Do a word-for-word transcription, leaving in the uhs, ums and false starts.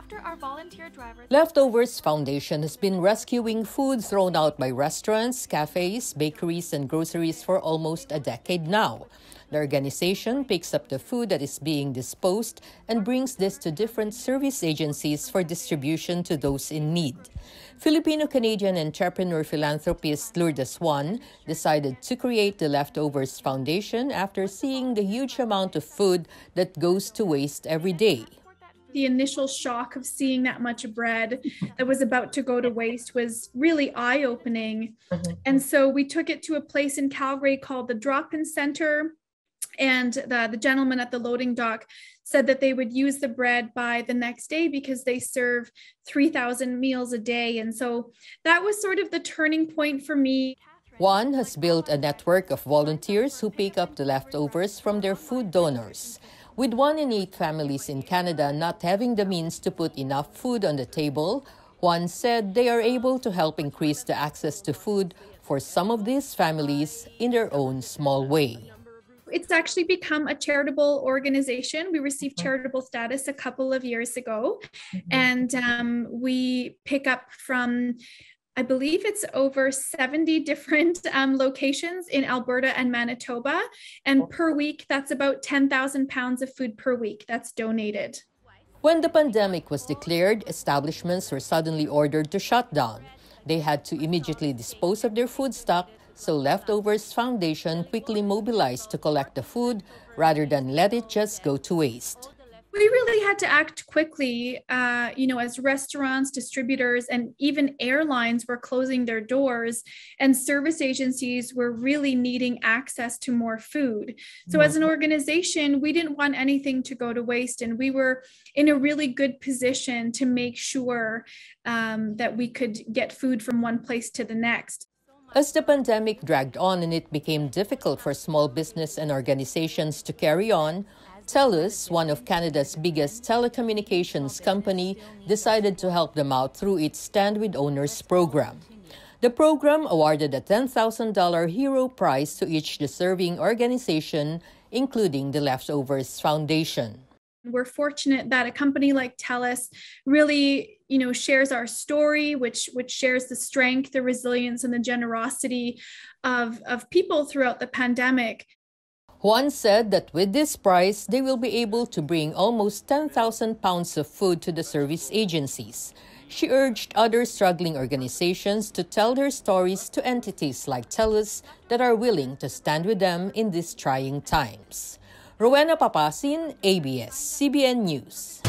after our volunteer drivers... Leftovers Foundation has been rescuing food thrown out by restaurants, cafes, bakeries, and groceries for almost a decade now. The organization picks up the food that is being disposed and brings this to different service agencies for distribution to those in need. Filipino Canadian entrepreneur philanthropist Lourdes Juan decided to create the Leftovers Foundation after seeing the huge amount of food that goes to waste every day. The initial shock of seeing that much bread that was about to go to waste was really eye-opening. Mm-hmm. And so we took it to a place in Calgary called the Drop-In Center. And the, the gentleman at the loading dock said that they would use the bread by the next day because they serve three thousand meals a day. And so that was sort of the turning point for me. Juan has built a network of volunteers who pick up the leftovers from their food donors. With one in eight families in Canada not having the means to put enough food on the table, Juan said they are able to help increase the access to food for some of these families in their own small way. It's actually become a charitable organization. We received charitable status a couple of years ago, mm-hmm. and um, we pick up from, I believe it's over seventy different um, locations in Alberta and Manitoba. And per week, that's about ten thousand pounds of food per week that's donated. When the pandemic was declared, establishments were suddenly ordered to shut down. They had to immediately dispose of their food stock, so Leftovers Foundation quickly mobilized to collect the food rather than let it just go to waste. We really had to act quickly, uh, you know, as restaurants, distributors, and even airlines were closing their doors, and service agencies were really needing access to more food. So as an organization, we didn't want anything to go to waste, and we were in a really good position to make sure um, that we could get food from one place to the next. As the pandemic dragged on and it became difficult for small business and organizations to carry on, TELUS, one of Canada's biggest telecommunications company, decided to help them out through its Stand With Owners program. The program awarded a ten thousand dollars hero prize to each deserving organization, including the Leftovers Foundation. We're fortunate that a company like TELUS really, you know, shares our story, which which shares the strength, the resilience, and the generosity of, of people throughout the pandemic. Juan said that with this prize, they will be able to bring almost ten thousand pounds of food to the service agencies. She urged other struggling organizations to tell their stories to entities like TELUS that are willing to stand with them in these trying times. Rowena Papasin, A B S C B N News.